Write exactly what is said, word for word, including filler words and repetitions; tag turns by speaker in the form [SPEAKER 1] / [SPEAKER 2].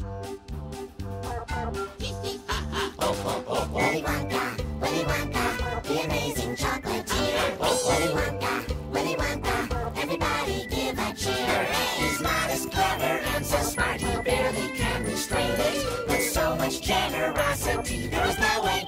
[SPEAKER 1] Willy Wonka, Willy Wonka, the amazing chocolatier. Willy Wonka, Willy Wonka, everybody give a cheer. He's modest, clever, and so smart he barely can restrain it. With so much generosity, there is no way